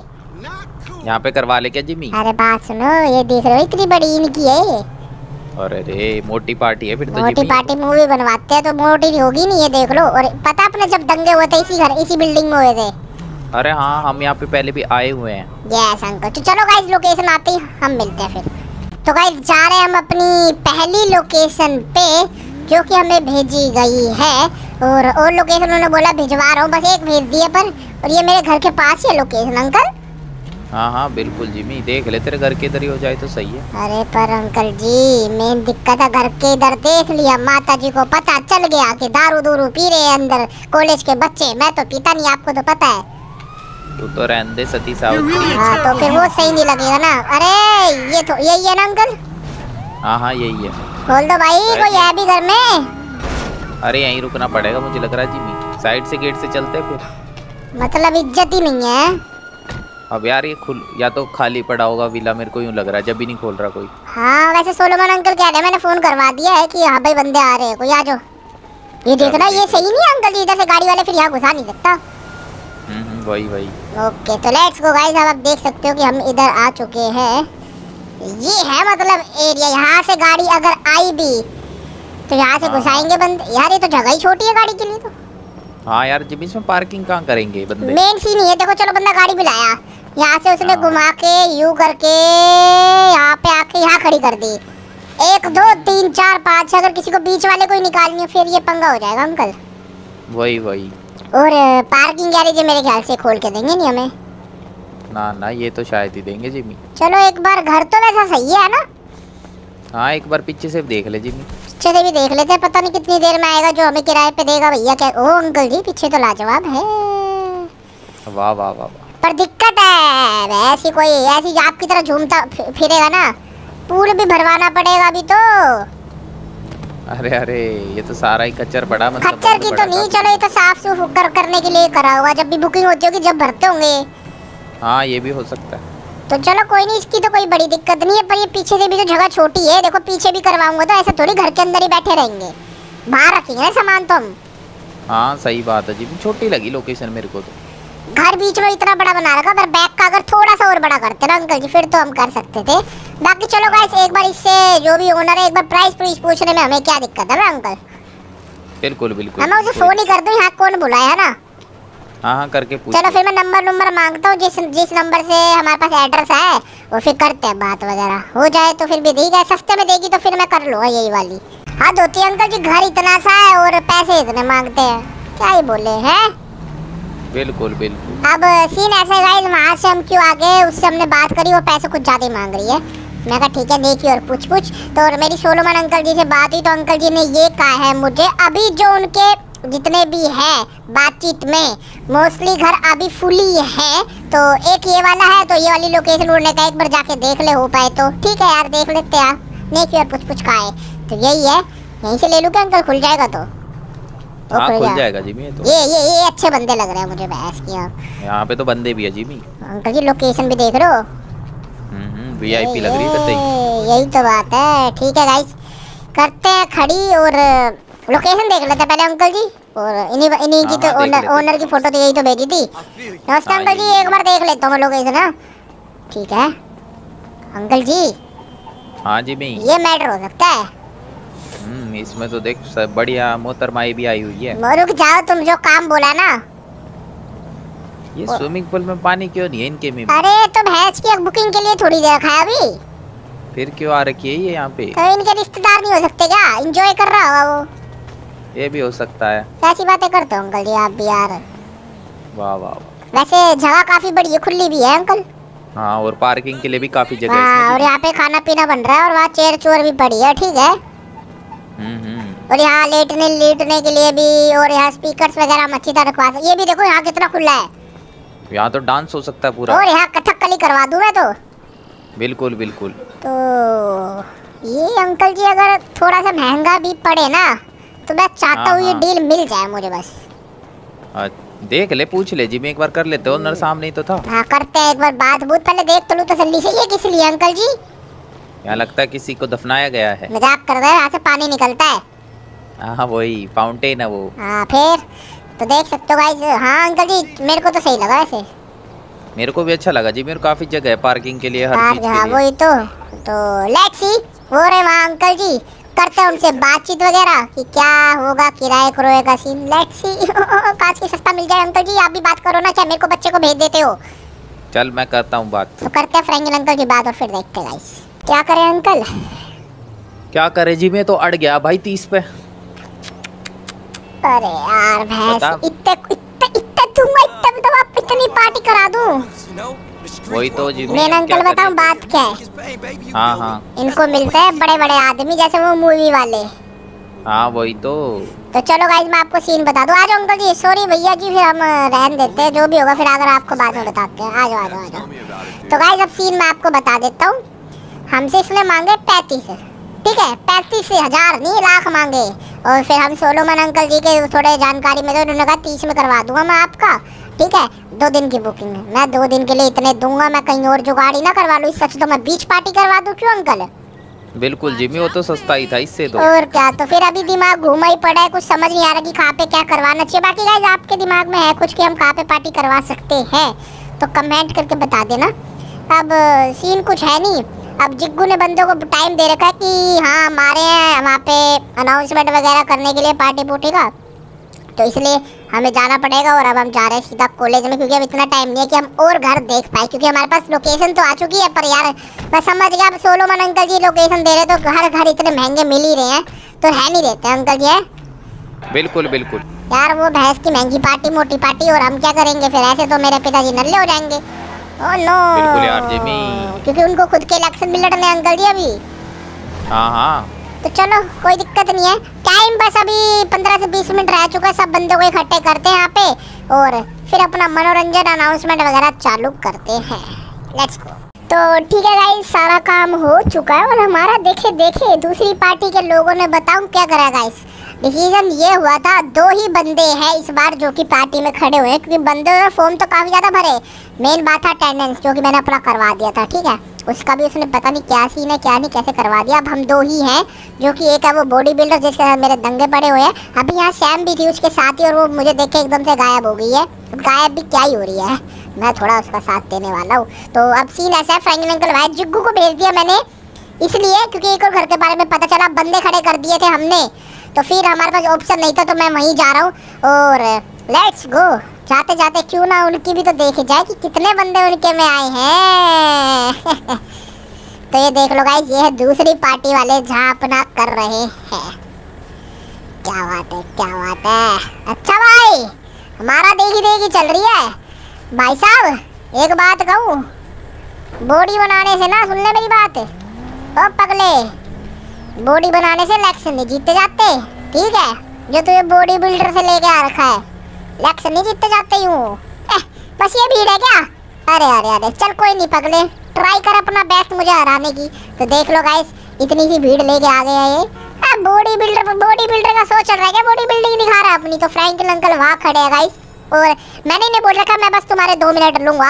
Speaker 2: यहाँ पे करवा ले क्या जिमी?
Speaker 1: अरे बात सुनो, ये देख रहे हो इतनी बड़ी इनकी है ये।
Speaker 2: अरे रे मोटी पार्टी है फिर तो।
Speaker 1: मोटी पार्टी मूवी बनवाते हैं तो मोटी होगी नहीं, ये देख लो। और पता अपने जब दंगे हुए थे इसी घर इसी बिल्डिंग में हुए थे।
Speaker 2: अरे हाँ हम यहाँ पे पहले भी आए हुए हैं।
Speaker 1: Yes uncle. तो चलो गाइस लोकेशन आते ही हम मिलते हैं फिर। तो गाइस जा रहे हैं हम अपनी पहली लोकेशन पे जो कि हमें भेजी गई है। और और लोकेशन उन्होंने बोला भिजवा रहा हूँ, बस एक भेज दिए पर। और ये मेरे घर के पास ही है लोकेशन अंकल।
Speaker 2: हाँ हाँ बिल्कुल जिमी, देख ले तेरे घर के इधर ही हो जाए तो सही है।
Speaker 1: अरे पर अंकल जी मेन दिक्कत है, घर के इधर देख लिया, माता जी को पता चल गया कि दारू दूरू पी रहे अंदर कॉलेज के बच्चे। मैं तो पीता नहीं, आपको तो पता है।
Speaker 2: तू तो रहने दे सती सावित्री।
Speaker 1: हाँ तो फिर वो सही नहीं लगेगा ना। अरे ये तो यही है ना अंकल?
Speaker 2: हाँ हाँ यही है।
Speaker 1: खोल दो भाई, कोई है भी घर में?
Speaker 2: अरे यहीं रुकना पड़ेगा मुझे लग रहा है जिमी, साइड से गेट से चलते फिर।
Speaker 1: मतलब इज्जत ही नहीं है।
Speaker 2: अब यार ये खुल या तो खाली पड़ा होगा विला, मेरे को यूं लग रहा है, जब भी नहीं खोल रहा कोई।
Speaker 1: हाँ वैसे सोलोमन अंकल कह रहे हैं, मैंने फोन करवा दिया है कि हाँ भाई बंदे आ रहे हैं, कोई आ जाओ। ये देखना ये सही नहीं है अंकल जी, इधर से गाड़ी वाले फिर यहाँ घुसा नहीं सकता।
Speaker 2: हम्म वही वही।
Speaker 1: ओके तो लेट्स गो गाइस, अब आप देख सकते हो कि हम इधर आ चुके हैं। ये है मतलब एरिया, यहाँ से गाड़ी अगर आई भी तो यहाँ से घुसाएंगे बंदे। यार ये तो जगह ही छोटी है गाड़ी के लिए तो।
Speaker 2: हाँ यार जिमी इसमें पार्किंग कहाँ करेंगे बंदे?
Speaker 1: मेन सीन ये देखो, चलो बंदा गाड़ी भी लाया, यहाँ से उसने घुमा के यू करके यहाँ पे आके यहाँ खड़ी कर दी। एक दो तीन चार पाँच, अगर किसी को बीच वाले को ही निकालनी हो फिर ये पंगा हो जाएगा अंकल।
Speaker 2: वही वही।
Speaker 1: और पार्किंग गैरेज मेरे ख्याल से खोल के देंगे नहीं हमें।
Speaker 2: ना ना ये तो शायद ही देंगे जिमी।
Speaker 1: चलो एक बार घर तो वैसा सही है ना?
Speaker 2: हाँ एक बार पीछे से देख ले जिमी।
Speaker 1: पीछे से भी देख लेते हैं, पता नहीं कितनी देर में आएगा जो हमें किराए पे देगा भैया। क्या ओ अंकल जी पीछे तो लाजवाब है।
Speaker 2: वाह वाह वाह।
Speaker 1: पर दिक्कत है ऐसी कोई ऐसी आपकी तरह घूमता फिरेगा ना, पूल भी भरवाना पड़ेगा अभी तो।
Speaker 2: अरे अरे ये तो सारा ही कच्चर पड़ा, मतलब
Speaker 1: खच्चर की तो नहीं, चलो ये तो साफ सूफ कर करने के लिए करा होगा, जब भी बुकिंग होती होगी जब भरते होंगे।
Speaker 2: हाँ ये भी हो सकता है।
Speaker 1: तो चलो कोई नहीं, इसकी तो कोई बड़ी दिक्कत नहीं है। पर ये पीछे से भी तो जगह छोटी है, देखो पीछे भी करवाऊंगा तो ऐसा थोड़ी घर के अंदर ही बैठे रहेंगे, बाहर रखेंगे ना सामान तो हम।
Speaker 2: हाँ सही बात है जी, छोटी लगी लोकेशन मेरे को तो।
Speaker 1: घर बीच में इतना बड़ा बना रखा, पर बैक का अगर थोड़ा सा और बड़ा करते ना अंकल जी फिर तो हम कर सकते थे। बाकी चलो गाइस एक बार इससे जो भी ओनर है एक बार प्राइस प्राइस पूछने में हमें क्या दिक्कत है ना अंकल?
Speaker 2: बिल्कुल बिल्कुल।
Speaker 1: मैं उसे फोन ही कर दूं, यहाँ कौन बुलाया ना?
Speaker 2: हाँ हाँ करके पूछ।
Speaker 1: चलो फिर मैं नंबर नंबर मांगता हूँ, जिस जिस नंबर से हमारे पास एड्रेस है वो फिर करते हैं बात वगैरह, हो जाए तो फिर भी ठीक है। सस्ते में देगी तो फिर मैं कर लूँगा यही वाली। हद होती है अंकल जी, घर इतना सा है और पैसे इतने मांगते हैं, क्या ही बोले हैं।
Speaker 2: बिल्कुल बिल्कुल।
Speaker 1: अब सीन ऐसा है गाइस, वहाँ से हम क्यों आ गए, उससे हमने बात करी, वो पैसे कुछ ज़्यादा ही मांग रही है। मैं कहा ठीक है देखिए और पूछ पूछ, तो और मेरी सोलोमन अंकल जी से बात हुई तो अंकल जी ने ये कहा है मुझे, अभी जो उनके जितने भी हैं बातचीत में मोस्टली घर अभी फुली है, तो एक ये वाला है, तो ये वाली लोकेशन उड़ने का एक बार जाके देख ले, हो पाए तो ठीक है यार देख लेते यार। नहीं कि और कुछ कुछ का है तो यही है, यहीं से ले लूँ क्या अंकल, खुल जाएगा तो?
Speaker 2: हाँ खुल जाएगा जी। मैं तो
Speaker 1: ये ये ये अच्छे बंदे लग रहे हैं मुझे बहस की।
Speaker 2: यहाँ पे तो बंदे भी है जी। मी
Speaker 1: अंकल जी लोकेशन भी देख रहे हो,
Speaker 2: हम्म वीआईपी लग रही है।
Speaker 1: यही तो बात है। ठीक है गाइस करते हैं खड़ी और लोकेशन देख लेते हैं पहले अंकल जी, और इन्हीं इन्हीं की तो ओनर ओनर की फोटो तो यही तो भेजी थी। नमस्ते अंकल जी, एक बार देख लेता हूँ मैं लोकेशन। हाँ ठीक है अंकल जी।
Speaker 2: हाँ जी मी,
Speaker 1: ये मैटर हो सकता है।
Speaker 2: हम्म इसमें तो देख सब बढ़िया मोहतरमाई भी आई हुई है।
Speaker 1: रुक जाओ, तुम जो काम बोला ना।
Speaker 2: ये स्विमिंग पूल में पानी क्यों नहीं है इनके में?
Speaker 1: अरे तो भैंस की बुकिंग के लिए थोड़ी देर रखा है अभी,
Speaker 2: फिर क्यों आ रखी है ये यहाँ पे?
Speaker 1: तो इनके रिश्तेदार नहीं हो सकते क्या? एंजॉय कर रहा होगा वो।
Speaker 2: ये भी हो सकता है।
Speaker 1: कैसी बातें करते हो अंकल जी आप भी यार।
Speaker 2: वाह वाह।
Speaker 1: वैसे जगह काफी बड़ी है, खुली भी है अंकल।
Speaker 2: हाँ और पार्किंग के लिए भी काफी जगह
Speaker 1: है। और यहाँ पे खाना पीना बन रहा है और वहाँ चेयर चोर भी पड़ी है। ठीक है और यहाँ लेटने लेटने के लिए भी, और यहाँ स्पीकर्स वगैरह हम अच्छी तरह रखवा सकते। ये भी देखो यहाँ कितना खुला है,
Speaker 2: यहाँ तो डांस हो सकता है पूरा।
Speaker 1: और यहाँ कथकली करवा दूँ मैं तो।
Speaker 2: बिल्कुल बिल्कुल।
Speaker 1: तो ये अंकल जी अगर थोड़ा सा महंगा भी पड़े ना तो मैं चाहता हूँ ये डील मिल जाए मुझे बस।
Speaker 2: आ, देख ले पूछ ले जी, मैं एक बार कर लेते हो, नर सामने ही तो था।
Speaker 1: हाँ करते हैं एक बार बात बूत, पहले देख तो लूँ तसल्ली से। ये किस लिए अंकल जी?
Speaker 2: यहाँ लगता है किसी को दफनाया गया है।
Speaker 1: मजाक कर रहे हैं, यहाँ से पानी निकलता है।
Speaker 2: हाँ वही फाउंटेन है वो।
Speaker 1: हाँ फिर तो देख सकते हो गाइस। हाँ अंकल जी मेरे को तो सही लगा वैसे।
Speaker 2: मेरे को भी अच्छा लगा जी, मेरे को काफी जगह है पार्किंग के लिए, हर चीज के
Speaker 1: हाँ
Speaker 2: लिए।
Speaker 1: वही तो तो लेट्स सी हो रहे वहाँ अंकल जी, करते हैं उनसे बातचीत वगैरह कि क्या होगा किराए करोए का सीन। लेट्स सी काश की सस्ता मिल जाए अंकल जी। आप भी बात करो ना, क्या मेरे को बच्चे को भेज देते हो?
Speaker 2: चल मैं करता हूँ बात।
Speaker 1: तो करते हैं फ्रेंकलिन अंकल की बात और फिर देखते हैं गाइस क्या करें अंकल।
Speaker 2: क्या करे जी, मैं तो अड़ गया भाई तीस पे।
Speaker 1: अरे यार भैंस, इतने इतने इतने दूंगा, इतने में तो आप इतनी पार्टी करा दूं।
Speaker 2: वही तो जी।
Speaker 1: मैं अंकल बताऊं बात क्या है?
Speaker 2: हाँ हाँ
Speaker 1: इनको मिलते हैं बड़े बड़े आदमी जैसे वो मूवी वाले।
Speaker 2: हाँ वही तो।
Speaker 1: तो चलो गाइस मैं आपको सीन बता दूं। आ जाओ अंकल जी। सॉरी भैया जी, फिर हम रहन देते हैं, जो भी होगा फिर अगर आपको बाद में बताते हैं। आ जाओ आ जाओ आ जाओ। तो गाइस अब सीन मैं आपको बता देता हूँ। हमसे इसने मांगे पैंतीस, ठीक है, पैंतीस हजार नहीं लाख मांगे। और फिर हम सोलोमन अंकल जी के थोड़े जानकारी में तो उन्होंने कहा तीस में करवा दूंगा मैं आपका, ठीक है। दो दिन की बुकिंग है, मैं दो दिन के लिए इतने दूंगा, मैं कहीं और जुगाड़ी ना करवा लूँ। सच तो मैं बीच पार्टी करवा दूं क्यों अंकल?
Speaker 2: बिल्कुल जिमी, वो तो सस्ता ही था इससे तो।
Speaker 1: और क्या, तो फिर अभी दिमाग घूमा ही पड़ा है, कुछ समझ नहीं आ रहा कि कहाँ पे क्या करवाना चाहिए। बाकी गाइस आपके दिमाग में है कुछ कि हम कहाँ पे पार्टी करवा सकते हैं तो कमेंट करके बता देना। अब सीन कुछ है नहीं। अब जिग्गू ने बंदों को टाइम दे रखा है कि हाँ हमारे हैं वहाँ पे अनाउंसमेंट वगैरह करने के लिए पार्टी पुर्टी का, तो इसलिए हमें जाना पड़ेगा। और अब हम जा रहे हैं सीधा कॉलेज में, क्योंकि अब इतना टाइम नहीं है कि हम और घर देख पाए, क्योंकि हमारे पास लोकेशन तो आ चुकी है। पर यार मैं समझ गया, अब सोलोमन अंकल जी लोकेशन दे रहे तो हर घर इतने महंगे मिल ही रहे हैं, तो है नहीं देते अंकल जी है?
Speaker 2: बिल्कुल बिल्कुल
Speaker 1: यार वो भैंस की महंगी पार्टी मोटी पार्टी, और हम क्या करेंगे फिर? ऐसे तो मेरे पिताजी नल्ले हो जाएंगे। ओह नो,
Speaker 2: बिल्कुल यार जिमी,
Speaker 1: क्योंकि उनको खुद के इलेक्शन भी लड़ने अंकल जी अभी।
Speaker 2: हाँ हाँ
Speaker 1: तो चलो कोई दिक्कत नहीं है। टाइम बस अभी पंद्रह से बीस मिनट रह चुका है। सब बंदों को इकट्ठे करते हैं यहाँ पे और फिर अपना मनोरंजन अनाउंसमेंट वगैरह चालू करते हैं। Let's go. तो ठीक है गाइस, सारा काम हो चुका है और हमारा देखे देखे दूसरी पार्टी के लोगों ने बताऊं क्या करा गाइस। डिसीजन ये हुआ था, दो ही बंदे हैं इस बार जो कि पार्टी में खड़े हुए हैं, क्योंकि बंदे ने फॉर्म तो काफ़ी ज़्यादा भरे। मेन बात था अटेंडेंस, जो कि मैंने अपना करवा दिया था, ठीक है। उसका भी उसने पता नहीं क्या सीन है क्या नहीं कैसे करवा दिया। अब हम दो ही हैं, जो कि एक है वो बॉडी बिल्डर जिसके साथ मेरे दंगे पड़े हुए हैं। अभी यहाँ सैम भी थी उसके साथ ही, और वो मुझे देख के एकदम से गायब हो गई है। गायब भी क्या ही हो रही है, मैं थोड़ा उसका साथ देने वाला हूँ। तो अब सीन ऐसा है, फ्रैंकलिन अंकल भाई जिग्गू को भेज दिया मैंने, इसलिए क्योंकि एक और घर के बारे में पता चला, बंदे खड़े कर दिए थे हमने, तो फिर हमारे पास ऑप्शन नहीं था, तो मैं वहीं जा रहा हूँ। और लेट्स गो। जाते जाते क्यों ना उनकी भी तो देखे जाए कि कितने बंदे उनके में आए हैं। तो ये देख लो गाइस, ये है दूसरी पार्टी वाले जहाँ अपना कर रहे हैं। क्या बात है, क्या बात है। अच्छा भाई, हमारा देखी देखी चल रही है। भाई साहब एक बात कहूँ, बॉडी बनाने से ना, सुन ले मेरी बात ओ पगले, बॉडी बनाने से इलेक्शन नहीं जीतते जाते, ठीक है। जो तुझे बॉडी बिल्डर से लेके आ रखा है, इलेक्शन नहीं जीतते जाते यूं। बस ये भीड़ है क्या? अरे अरे अरे चल कोई नहीं पगले, ट्राई कर अपना बेस्ट मुझे हराने की। तो देख लो गाइस, इतनी सी भीड़ लेके आ गया ये। अब बॉडी बिल्डर बॉडी बिल्डर का सोच चल रहा है क्या? बॉडी बिल्डिंग दिखा रहा है अपनी। तो फ्रैंकलिन अंकल वहाँ खड़े हैं गाइस, और मैंने इन्हें बोल रखा मैं बस तुम्हारे दो मिनट लूंगा।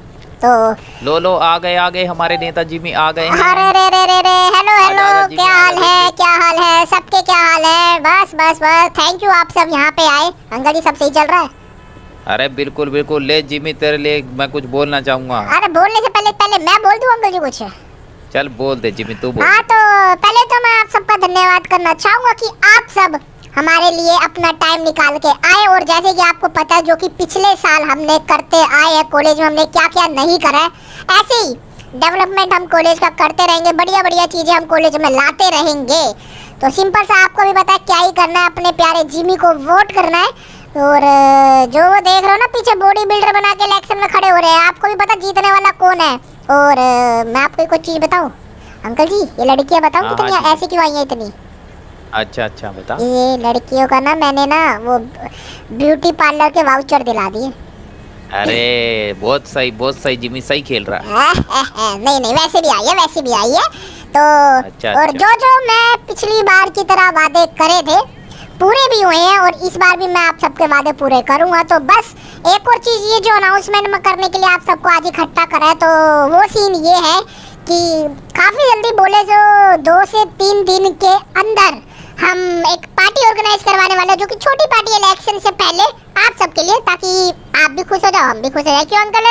Speaker 1: तो
Speaker 2: लो लो आ गए आ गए हमारे नेता जिमी आ गए।
Speaker 1: अरे रे रे रे रे हेलो हेलो, क्या हाल है, क्या हाल है सबके, क्या हाल है? बस बस बस थैंक यू, आप सब यहाँ पे आए। अंकल जी सब सही चल रहा है?
Speaker 2: अरे बिल्कुल बिल्कुल। ले जिमी तेरे लिए मैं कुछ बोलना चाहूंगा।
Speaker 1: अरे बोलने से पहले पहले मैं बोल दूं अंकल जी कुछ?
Speaker 2: चल बोल दे जिमी, तू बोल।
Speaker 1: हाँ तो पहले तो मैं आप सबका धन्यवाद करना चाहूंगा कि आप सब हमारे लिए अपना टाइम निकाल के आए। और जैसे कि आपको पता है, जो कि पिछले साल हमने करते आए हैं कॉलेज में, हमने क्या क्या नहीं करा है, ऐसे ही डेवलपमेंट हम कॉलेज का करते रहेंगे। बढ़िया बढ़िया चीजें हम कॉलेज में लाते रहेंगे। तो सिंपल सा आपको भी पता है क्या ही करना है, अपने प्यारे जिमी को वोट करना है। और जो वो देख रहे हो ना पीछे बॉडी बिल्डर बना के इलेक्शन में खड़े हो रहे हैं, आपको भी पता जीतने वाला कौन है। और मैं आपको कुछ चीज बताऊं अंकल जी, ये लड़कियां बताऊं कितनी ऐसे क्यों आई हैं इतनी?
Speaker 2: अच्छा अच्छा बता।
Speaker 1: ये लड़कियों का ना मैंने ना वो ब्यूटी पार्लर के वाउचर दिला दिए।
Speaker 2: अरे बहुत सही बहुत सही, जिमी सही खेल रहा है।
Speaker 1: ए, ए, ए, नहीं नहीं वैसे भी आई है, वैसे भी आई है। तो
Speaker 2: अच्छा,
Speaker 1: और
Speaker 2: अच्छा।
Speaker 1: जो जो मैं पिछली बार की तरह वादे करे थे पूरे भी हुए हैं, और इस बार भी मैं आप सबके वादे पूरे करूंगा। तो बस एक और चीज, ये जो अनाउंसमेंट में करने के लिए आप सबको आज इकट्ठा करा है, तो वो सीन ये है कि काफी जल्दी बोले जो दो से तीन दिन के अंदर हम एक पार्टी ऑर्गेनाइज करवाने वाले हैं, जो कि छोटी पार्टी इलेक्शन से पहले आप सबके लिए, ताकि आप भी खुश हो जाओ, हम भी खुश हो जाए। क्यों अंकल?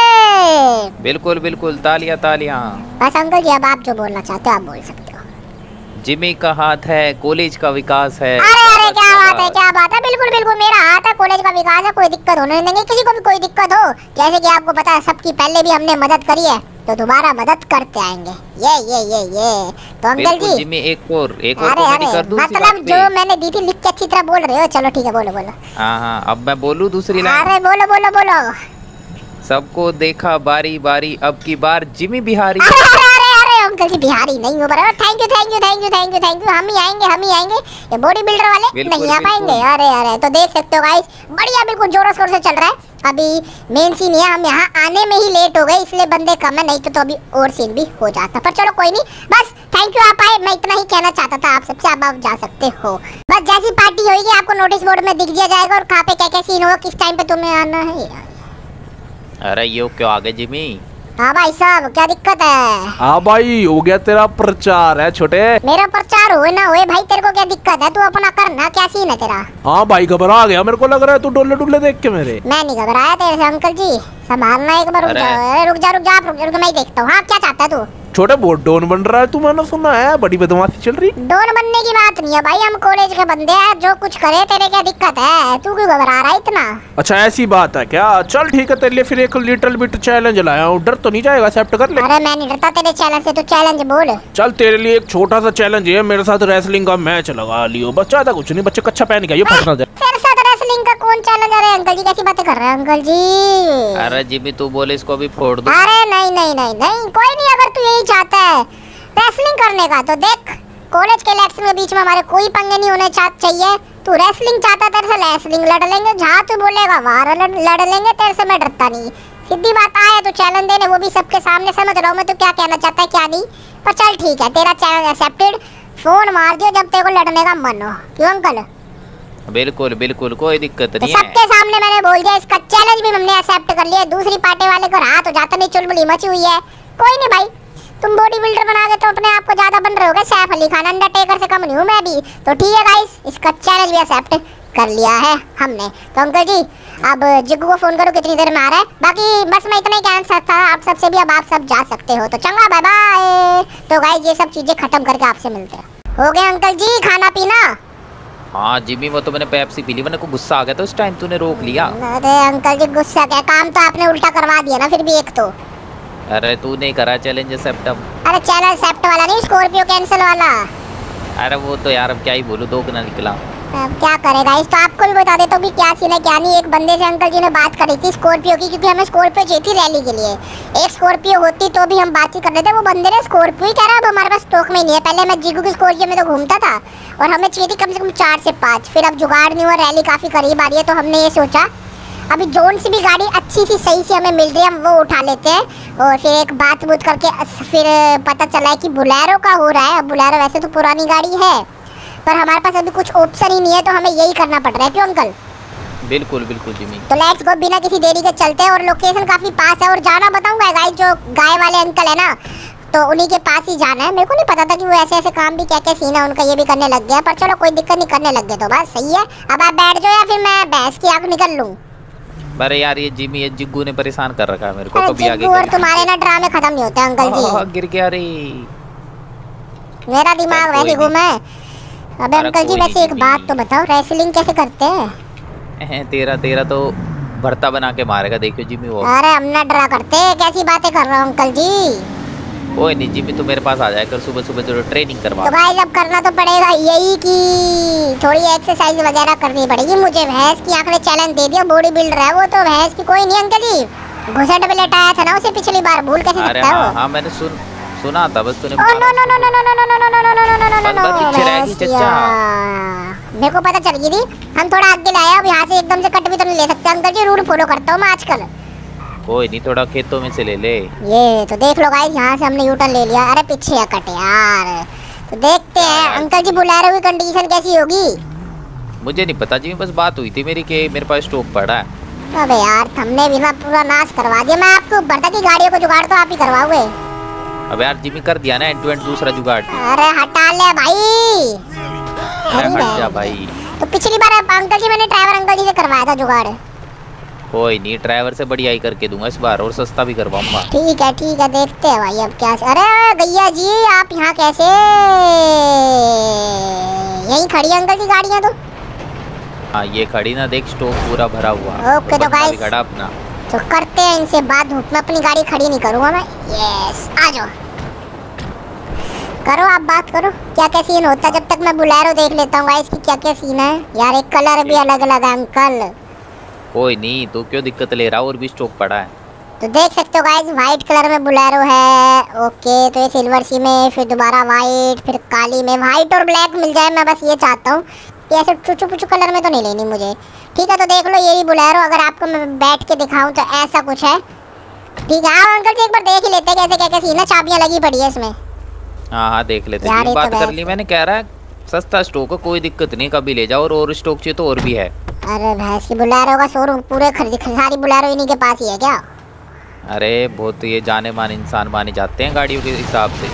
Speaker 2: बिल्कुल बिल्कुल, तालियां तालियां।
Speaker 1: बस अंकल जी अब आप जो बोलना चाहते हो आप बोल सकते हो।
Speaker 2: जिमी का हाथ है, कॉलेज का विकास है।
Speaker 1: अरे अरे क्या बात है, क्या बात है, बिल्कुल बिल्कुल मेरा हाथ है, कॉलेज का विकास है, कोई दिक्कत होने नहीं देंगे किसी को भी। कोई दिक्कत हो, जैसे कि आपको पता है सबकी पहले भी हमने मदद करी है, तो दोबारा मदद करते आएंगे। ये ये ये ये तो अंकल जी
Speaker 2: जिमी एक और एक और
Speaker 1: अरे
Speaker 2: कॉमेडी कर
Speaker 1: अरे
Speaker 2: दूं।
Speaker 1: मतलब जो मैंने दी थी लिख के अच्छी तरह बोल रहे हो। चलो ठीक है, बोलो बोलो।
Speaker 2: हाँ हाँ अब मैं बोलूं दूसरी लाइन।
Speaker 1: अरे बोलो बोलो बोलो।
Speaker 2: सबको देखा बारी बारी, अब की बार जिमी बिहारी।
Speaker 1: अरे अरे अरे अरे अंकल जी बिहारी नहीं हो बराबर। Thank you thank you thank you thank you thank you. हम ही आएंगे हम ही आएंगे, ये बॉडी बिल्डर वाले नहीं आ पाएंगे। अरे अरे तो देख सकते हो गाइस, बढ़िया बिल्कुल जोरों शोर से चल रहा है। अभी मेन सीन ये, हम यहाँ आने में ही लेट हो गए इसलिए बंदे कम है, नहीं तो, तो अभी और सीन भी हो जाता। पर चलो कोई नहीं, बस थैंक यू आप आए, मैं इतना ही कहना चाहता था आप सबसे। अब आप जा सकते हो। बस जैसी पार्टी होगी आपको नोटिस बोर्ड में दिख दिया जाएगा, और कहाँ पे क्या क्या सीन होगा, किस टाइम पे तुम्हें आना है।
Speaker 2: अरे यो क्यों आ गए जिमी?
Speaker 1: हाँ भाई साहब क्या दिक्कत है?
Speaker 4: हाँ भाई हो गया तेरा प्रचार है छोटे।
Speaker 1: मेरा प्रचार हुए ना हुए भाई, तेरे को क्या दिक्कत है? तू अपना करना, क्या सीन है तेरा?
Speaker 4: हाँ भाई घबरा गया, मेरे को लग रहा है तू डोले डुले देख के मेरे।
Speaker 1: मैं नहीं घबराया तेरे से अंकल जी, संभालना एक बार। रुक जा रुक जा रुक जा रुक, रुक, मैं ही देखता हूँ। हाँ क्या चाहता है तू?
Speaker 4: छोटे बहुत डॉन बन रहा है तू, मैंने सुना है बड़ी बदमाशी चल रही।
Speaker 1: डॉन बनने की बात नहीं है भाई, हम कॉलेज के बंदे हैं, जो कुछ करे। तेरे क्या दिक्कत है? तू क्यों घबरा रहा है इतना?
Speaker 4: अच्छा ऐसी बात है क्या? चल ठीक है, तेरे लिए फिर एक लिटिल बिट चैलेंज लाया हूँ। डर तो नहीं जाएगा? एक्सेप्ट कर ले।
Speaker 1: अरे मैं नहीं डरता तेरे चैलेंज से, तू चैलेंज बोल।
Speaker 4: चल तेरे लिए एक छोटा सा चैलेंज है, मेरे साथ रेसलिंग का मैच लगा लियो। बस ज्यादा कुछ नहीं, बच्चे कच्चा पहन के आइए, फटना जाए।
Speaker 1: तेरे साथ रेसलिंग का कौन चैलेंज? अरे अंकल जी कैसी बातें कर रहे हैं अंकल जी?
Speaker 2: अरे जिमी तू बोले इसको भी फोड़ दो।
Speaker 1: अरे नहीं नहीं नहीं नहीं कोई नहीं, अगर तू यही चाहता है रेसलिंग करने का, तो देख कॉलेज के इलेक्शन के बीच में हमारे कोई पंगे नहीं होने चा, चाहिए। तू रेसलिंग चाहता, तेरे से रेसलिंग लड़ लेंगे, जहाँ तू बोलेगा वहाँ लड़, लड़ लेंगे, तेरे से मैं डरता नहीं। सीधी बात आया तो चैलेंज देने, वो भी सबके सामने। समझ रहा हूँ मैं तू क्या कहना चाहता है क्या नहीं, पर चल ठीक है, तेरा चैलेंज एक्सेप्टेड। फोन मार दियो जब तेरे को लड़ने का मन हो। क्यों अंकल?
Speaker 2: बिल्कुल बिल्कुल कोई दिक्कत
Speaker 1: तो
Speaker 2: नहीं है।
Speaker 1: सबके सामने मैंने बोल दिया, इसका चैलेंज भी हमने एक्सेप्ट कर लिया। दूसरी पार्टी वाले को रहा तो जाता नहीं, चुलबुली मची हुई है। कोई नहीं भाई, तुम बॉडी बिल्डर बना के तो अपने आप को ज्यादा बन रहे हो, सैफ अली खान अंडरटेकर से कम नहीं हूँ मैं भी। तो ठीक है गाइस, इसका चैलेंज भी एक्सेप्ट कर लिया है हमने। तो अंकल जी अब जिग्गू को फोन करो कितनी देर में आ रहा है। बाकी बस मैं इतना ही कहना चाहता था आप सबसे भी, अब आप सब जा सकते हो। तो चंगा बाय बाय। तो गाइस ये सब चीजें खत्म करके आपसे मिलते हैं। हो गया अंकल जी खाना पीना?
Speaker 2: हाँ जिमी वो तो मैंने पेप्सी पी ली, मैंने को गुस्सा आ गया तो उस टाइम तूने रोक लिया।
Speaker 1: अरे अंकल जी गुस्सा क्या, काम तो आपने उल्टा करवा दिया ना फिर भी एक तो।
Speaker 2: अरे तू नहीं करा चैलेंज एक्सेप्ट?
Speaker 1: अरे चैलेंज एक्सेप्ट वाला नहीं, स्कॉर्पियो कैंसिल वाला।
Speaker 2: अरे वो तो यार अब क्या ही बोलूं, दो गुना निकला।
Speaker 1: अब क्या करेगा इस, तो आपको भी बता देता हूँ कि क्या सीन है क्या नहीं। एक बंदे से अंकल जी ने बात करी थी स्कॉर्पियो की, क्योंकि हमें स्कॉर्पियो चाहिए थी रैली के लिए। एक स्कॉर्पियो होती तो भी हम बातचीत कर रहे थे, वो बंदे ने स्कॉर्पियो ही कह रहा अब हमारे पास स्टॉक में ही नहीं है। पहले मैं जीगू की स्कॉर्पियो में तो घूमता था और हमें चाहिए थी कम से कम चार से पाँच। फिर अब जुगाड़ नहीं हुआ, रैली काफ़ी करीब आ रही है, तो हमने ये सोचा अभी जोन से भी गाड़ी अच्छी सी सही से हमें मिल रही है, हम वो उठा लेते हैं। और फिर एक बात बूत करके फिर पता चला है कि बुलेरो का हो रहा है। अब बुलेरो वैसे तो पुरानी गाड़ी है, पर हमारे पास अभी कुछ ऑप्शन ही नहीं है, तो हमें यही करना पड़ रहा है। क्यों अंकल?
Speaker 2: बिल्कुल बिल्कुल जिमी।
Speaker 1: तो लेट्स गो, बिना किसी देरी के चलते हैं। और लोकेशन काफ़ी पास है, और जाना बताऊँगा गाइस, जो गाय वाले अंकल है ना, तो उन्हीं के पास ही जाना है। मेरे को नहीं पता था कि वो ऐसे ऐसे काम भी क्या क्या सीन है उनका, ये भी करने लग गया। पर चलो कोई दिक्कत नहीं, करने लग गए तो बस सही है। अब आप बैठ जाओ या फिर मैं भैंस की आँख निकल लूँ?
Speaker 2: अरे यार ये जिमी, ये जिग्गू ने परेशान कर रखा है मेरे को। कभी आगे
Speaker 1: और तुम्हारे ना ड्रामे खत्म नहीं होते अंकल जी।
Speaker 2: गिर गया रे,
Speaker 1: मेरा दिमाग वैसे घूमा है। अबे अंकल जी वैसे एक बात तो बताओ, रेसलिंग कैसे करते हैं?
Speaker 2: तेरा तेरा तो भरता बना के मारेगा, देखियो जिमी वो।
Speaker 1: अरे हम ना डरा करते, कैसी बातें कर रहे हो अंकल जी?
Speaker 2: कोई नहीं जिमी, तू मेरे पास आ जाए कर सुबह सुबह, जो ट्रेनिंग करवा।
Speaker 1: तो भाई जब करना तो पड़ेगा यही कि थोड़ी एक्सरसाइज वगैरह करनी पड़ेगी मुझे। भैंस की आंख ने चैलेंज दे दिया, बॉडी बिल्डर है वो तो। भैंस की कोई नहीं अंकल जी, घुसट पे लेटाया था ना उसे पिछली बार, भूल कैसे सकता है वो?
Speaker 2: हां मैंने सुन सुना था बस, तूने
Speaker 1: no no no no no no no no no no no no no no no
Speaker 2: पीछे रहेगी चच्चा।
Speaker 1: मेरे को पता चल गई थी, हम थोड़ा आगे लाया। अब यहाँ से एकदम से कट भी तो नहीं ले सकते अंकल जी, रूल फॉलो करता हूँ मैं आजकल।
Speaker 2: कोई नहीं, थोड़ा खेतों में से ले ले।
Speaker 1: ये तो देख लो गाइस, यहाँ से हमने यूटर्न ले लिया। अरे पीछे कट यार, तो देखते हैं अंकल जी बुलेरो की कंडीशन कैसी होगी।
Speaker 2: मुझे नहीं पता जी, बस बात हुई थी मेरी कि मेरे पास स्टॉक पड़ा है।
Speaker 1: अबे यार हमने भी ना पूरा नाश करवा दिया। मैं आपको बता की गाड़ियों को जुगाड़ तो आप ही करवाओगे।
Speaker 2: अब यार जिमी कर दिया ना एंड टू एंड दूसरा जुगाड़।
Speaker 1: अरे हटा ले भाई,
Speaker 2: अरे हट जा भाई।
Speaker 1: तो पिछली बार अंकल जी मैंने ड्राइवर अंकल जी से करवाया था जुगाड़।
Speaker 2: कोई नहीं, ड्राइवर से बढ़िया ही करके दूंगा इस बार, और सस्ता भी करवाऊंगा।
Speaker 1: ठीक है ठीक है, देखते हैं भाई अब क्या। अरे गैया जी आप यहाँ कैसे? यहीं खड़ी है अंकल जी गाड़ियाँ तो।
Speaker 2: हाँ ये खड़ी ना, देख स्टॉक पूरा भरा हुआ।
Speaker 1: ओके तो गाइस
Speaker 2: खड़ा अपना,
Speaker 1: तो करते हैं इनसे बात। धूप में अपनी गाड़ी खड़ी नहीं करूँगा मैं। यस आ जाओ, करो आप बात करो, क्या क्या सीन होता है। जब तक मैं बुलेरो देख लेता हूँ गाइस की क्या क्या सीन है। यार एक कलर भी अलग अलग है अंकल।
Speaker 2: कोई नहीं, तो क्यों दिक्कत ले रहा, और भी स्टॉक पड़ा है।
Speaker 1: तो देख सकते हो गाइस, वाइट कलर में बुलेरो है। ओके तो ये सिल्वर सी में, फिर दोबारा वाइट, फिर काली में। वाइट और ब्लैक मिल जाए, मैं बस ये चाहता हूँ। ये ऐसे चुचू पुचू कलर में तो नहीं लेनी मुझे। ठीक है तो देख लो यही बुलेरो, अगर आपको मैं बैठ के दिखाऊं तो ऐसा कुछ है। ठीक है हाँ अंकल जी एक बार देख ही लेते हैं कैसे क्या क्या सीन है। चाबियाँ लगी पड़ी है इसमें।
Speaker 2: हाँ हाँ देख लेते हैं, बात कर ली मैंने। कह रहा है सस्ता स्टॉक है, कोई दिक्कत नहीं, कभी ले जाओ। और, और स्टॉक चाहिए तो और भी है।
Speaker 1: अरे भैंस की बुलेरो का शोरूम पूरे खरीद, सारी बुलेरो इन्हीं के पास ही है क्या?
Speaker 2: अरे बहुत ये जाने माने इंसान माने जाते हैं गाड़ियों के हिसाब से।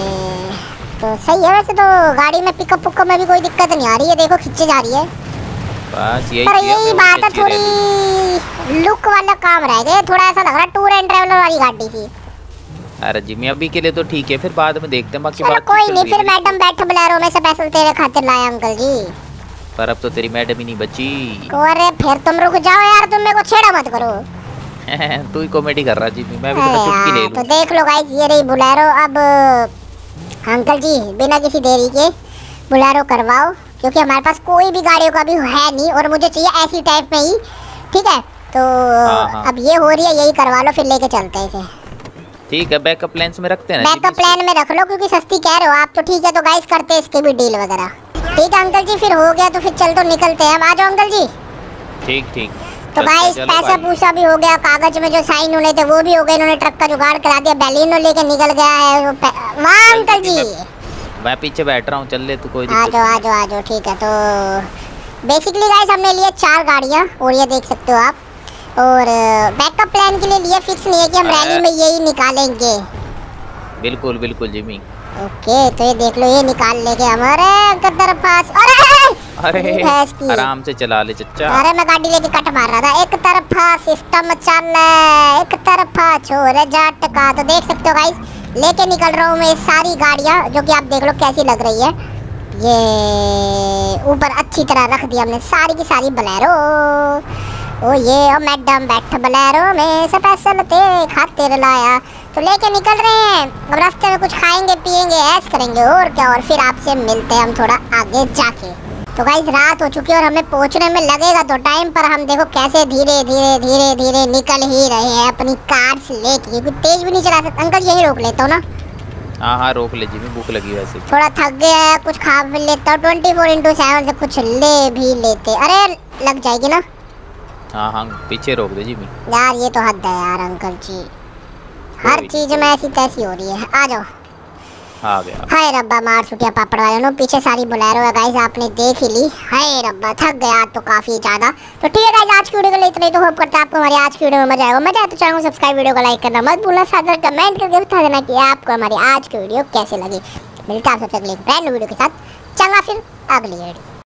Speaker 1: तो सही है वैसे तो, गाड़ी में पिकअप पुकअप में भी कोई दिक्कत नहीं आ रही है। देखो खींचे जा रही है
Speaker 2: बस यही।
Speaker 1: पर यही बात है, थोड़ी लुक वाला काम रह गया। थोड़ा ऐसा लग रहा है टूर एंड ट्रैवलर वाली गाड़ी थी।
Speaker 2: अरे जिम्मी अभी के लिए तो ठीक है, फिर बाद में देखते हैं बाकी बात।
Speaker 1: कोई नहीं, फिर मैडम बैठो बुलेरो में, स्पेशल तेरे खातिर लाया अंकल जी।
Speaker 2: पर अब तो तेरी मैडम ही नहीं बची।
Speaker 1: अरे फिर तुम रुक जाओ यार, तुम मेरे को छेड़ा मत करो।
Speaker 2: तू ही कॉमेडी कर रहा जिम्मी, मैं भी थोड़ा चुटकी ले लूं।
Speaker 1: तो देख लो गाइस ये रही बुलेरो। अब अंकल जी बिना किसी देरी के बुलेरो करवाओ, क्योंकि हमारे पास कोई भी गाड़ियों का भी है नहीं और मुझे चाहिए ऐसी टाइप में ही। ठीक है तो
Speaker 2: हाँ, हाँ।
Speaker 1: अब ये हो रही है, यही करवा लो, फिर लेके चलते हैं इसे।
Speaker 2: ठीक है बैकअप प्लान्स में रखते हैं ना।
Speaker 1: बैकअप प्लान में रख लो, क्योंकि सस्ती कह रहे हो आप तो। ठीक है तो गाइस करते हैं इसके भी डील वगैरह। ठीक है अंकल जी फिर हो गया तो फिर चल तो निकलते हैं। आ जाओ अंकल जी।
Speaker 2: ठीक ठीक
Speaker 1: तो गाइस पैसा पूसा भी हो गया, कागज में जो साइन होने थे वो भी हो गए। इन्होंने ट्रक का जुगाड़ करा दिया, बैलिनो लेके निकल गया है। वाह अंकल जी,
Speaker 2: मैं पीछे बैठ रहा हूँ, चल ले तू, कोई
Speaker 1: आ जाओ आ जाओ आ जाओ। ठीक है तो बेसिकली गाइस हमने लिए चार गाड़ियाँ, और ये देख सकते हो आप। और बैकअप प्लान के लिए लिए फिक्स नहीं है कि हम रैली में यही निकालेंगे।
Speaker 2: बिल्कुल बिल्कुल जिमी।
Speaker 1: ओके तो ये देख लो, ये निकाल लेंगे हमारे तरफ पास। अरे
Speaker 2: अरे आराम से चला ले चच्चा।
Speaker 1: अरे मैं गाड़ी लेके कट मार रहा था। एक तरफा सिस्टम चल, एक तरफा छोरे जाट का। तो देख सकते हो गाइस लेके निकल रहा हूँ मैं सारी गाड़ियाँ, जो कि आप देख लो कैसी लग रही है। ये ऊपर अच्छी तरह रख दिया हमने सारी की सारी बुलेरो। ओ ये ओ मैडम बैठ बुलेरो में, स्पेशल तेरे खातिर लाया। तो लेके निकल रहे हैं। अब रास्ते में कुछ खाएंगे पिएंगे, ऐश करेंगे और क्या। और फिर आपसे मिलते हैं हम थोड़ा आगे जाके। तो गाइस रात हो चुकी है और हमें पहुंचने में लगेगा तो टाइम, पर हम देखो कैसे धीरे धीरे धीरे धीरे निकल ही रहे हैं अपनी कार से लेके, क्योंकि तेज भी नहीं चला सकते। अंकल यही रोक लेता हूँ ना?
Speaker 2: हाँ हाँ रोक ले जी, मैं भूख लगी वैसे।
Speaker 1: थोड़ा थक गया है, कुछ खा भी लेता हूँ। ट्वेंटी फोर इंटू सेवन से कुछ ले भी लेते। अरे लग जाएगी ना?
Speaker 2: हाँ हाँ पीछे रोक दे जी। मैं
Speaker 1: यार ये तो हद है यार अंकल जी, हर चीज में ऐसी तैसी हो रही है। आ जाओ।
Speaker 2: आ गया।
Speaker 1: हाय रब्बा मार छुटिया पापड़ वाले नो, पीछे सारी बोलेरो है गाइस, आपने देख ही ली। हाय रब्बा थक गया तो काफी ज्यादा। तो ठीक है गाइस, आज की वीडियो के लिए इतना ही। तो होप करता है आपको हमारी आज की वीडियो में मजा आएगा। मजा आए तो चैनल को सब्सक्राइब, वीडियो को लाइक करना मत भूलना, साथ साथ कमेंट करके बता देना कि आपको हमारी आज की वीडियो कैसे लगी। मिलता है आपसे अगली ब्रांड न्यू वीडियो के साथ। चंगा फिर अगली वीडियो।